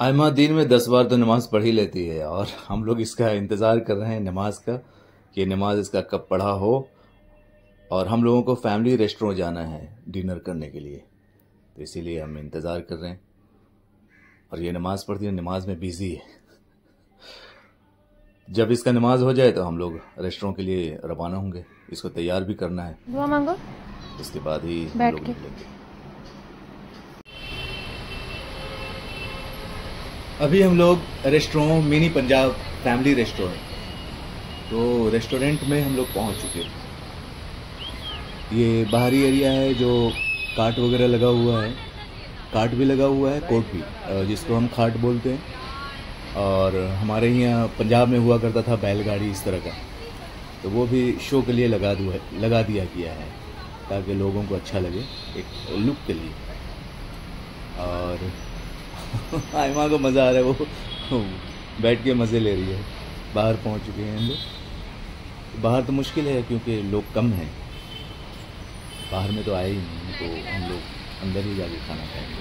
आयमा दिन में 10 बार तो नमाज पढ़ ही लेती है और हम लोग इसका इंतज़ार कर रहे हैं नमाज का कि नमाज इसका कब पढ़ा हो। और हम लोगों को फैमिली रेस्टोरेंट जाना है डिनर करने के लिए, तो इसीलिए हम इंतज़ार कर रहे हैं। और ये नमाज पढ़ती है, नमाज में बिजी है। जब इसका नमाज हो जाए तो हम लोग रेस्टोरेंट के लिए रवाना होंगे। इसको तैयार भी करना है, दुआ मांगो, इसके बाद ही बैठ के। अभी हम लोग restaurant mini Punjab family restaurant, तो रेस्टोरेंट में हम लोग पहुंच चुके हैं। ये बाहरी एरिया है जो काट वगैरह लगा हुआ है, काट भी लगा हुआ है, कोट भी, जिसको हम खाट बोलते हैं। और हमारे यहाँ पंजाब में हुआ करता था बैलगाड़ी इस तरह का, तो वो भी शो के लिए लगा दिया गया है ताकि लोगों को अच्छा लगे एक लुक के लिए। और आयमा को मज़ा आ रहा है, वो बैठ के मज़े ले रही है। बाहर पहुंच चुके हैं हम लोग। बाहर तो मुश्किल है क्योंकि लोग कम हैं, बाहर में तो आए ही नहीं, तो हम लोग अंदर ही जाके खाना खाएंगे।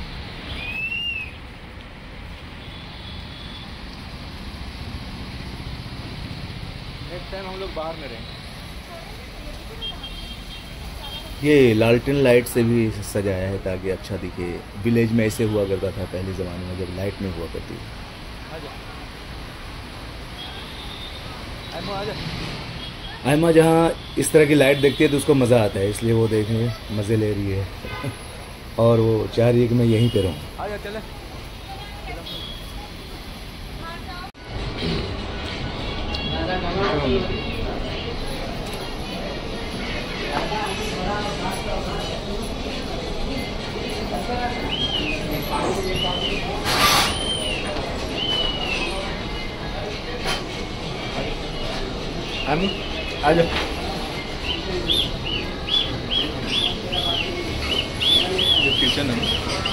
नेक्स्ट टाइम हम लोग बाहर में रहेंगे। ये लालटेन लाइट से भी सजाया है ताकि अच्छा दिखे। विलेज में ऐसे हुआ करता था पहले ज़माने में जब लाइट नहीं हुआ करती। आयमा जहाँ इस तरह की लाइट देखती है तो उसको मज़ा आता है, इसलिए वो देखने में मज़े ले रही है। और वो चाह रही है कि मैं यहीं पे रहूँ। आ जाओ। किचन है।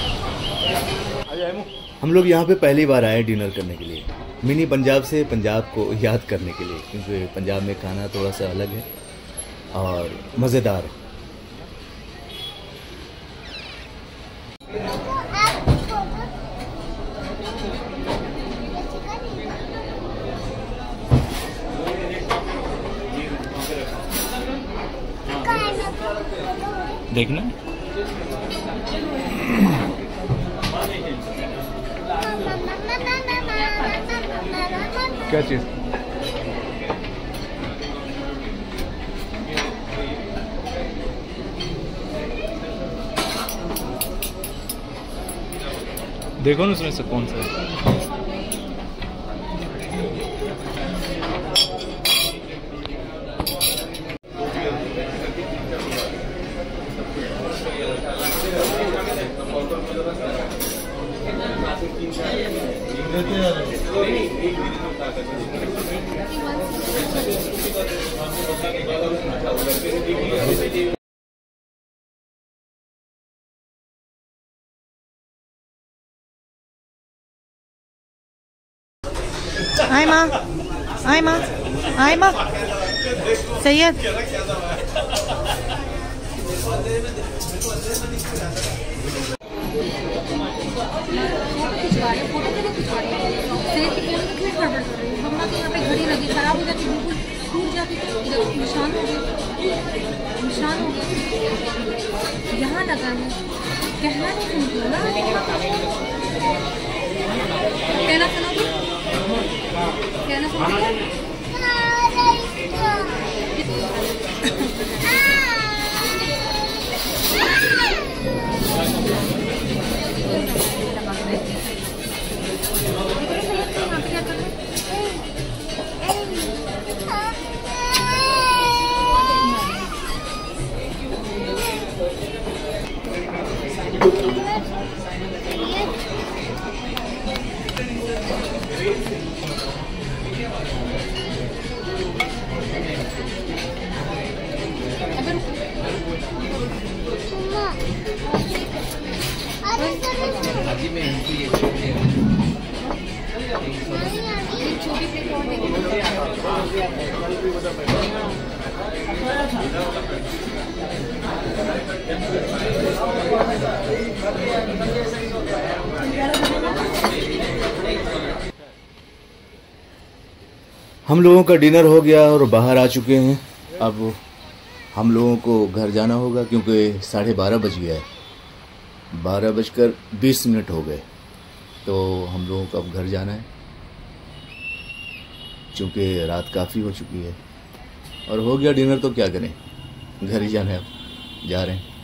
हम लोग यहाँ पे पहली बार आए डिनर करने के लिए, मिनी पंजाब से पंजाब को याद करने के लिए, क्योंकि पंजाब में खाना थोड़ा सा अलग है और मज़ेदार है। देखना क्या चीज। देखो ना उसमें से कौन सा है। आयमा सैयद यहाँ पे घड़ी लगी खराब हो जाती, बिल्कुल टूट जाती, निशान हो गया, यहाँ लगा है। कहना नहीं सुनती हो ना, कहना सुनोगी, कहना सुनोगी। हम लोगों का डिनर हो गया और बाहर आ चुके हैं। अब हम लोगों को घर जाना होगा क्योंकि 12:30 बज गया है, 12:20 हो गए। तो हम लोगों को अब घर जाना है क्योंकि रात काफ़ी हो चुकी है और हो गया डिनर, तो क्या करें, घर ही जाना है, अब जा रहे हैं।